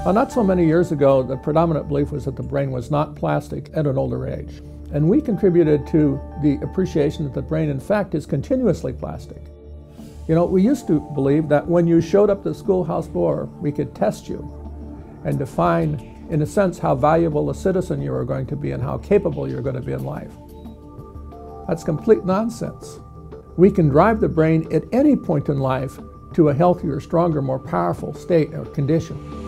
Well, not so many years ago, the predominant belief was that the brain was not plastic at an older age. And we contributed to the appreciation that the brain, in fact, is continuously plastic. You know, we used to believe that when you showed up the schoolhouse door, we could test you and define, in a sense, how valuable a citizen you were going to be and how capable you're going to be in life. That's complete nonsense. We can drive the brain at any point in life to a healthier, stronger, more powerful state or condition.